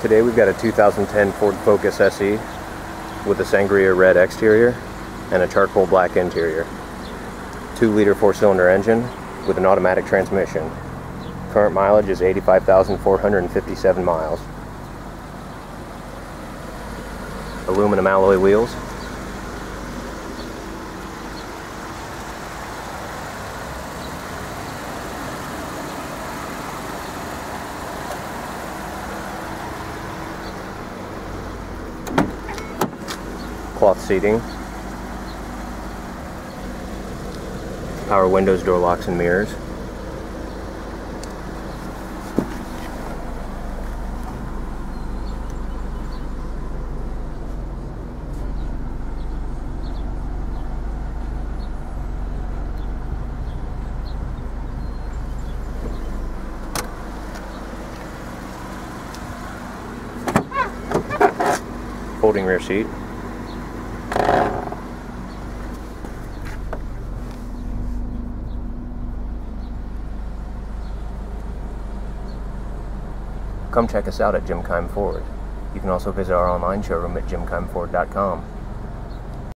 Today we've got a 2010 Ford Focus SE with a Sangria red exterior and a charcoal black interior. 2-liter 4-cylinder engine with an automatic transmission. Current mileage is 85,457 miles. Aluminum alloy wheels. Cloth seating, power windows, door locks and mirrors, folding rear seat, come check us out at Jim Keim Ford. You can also visit our online showroom at jimkeimford.com.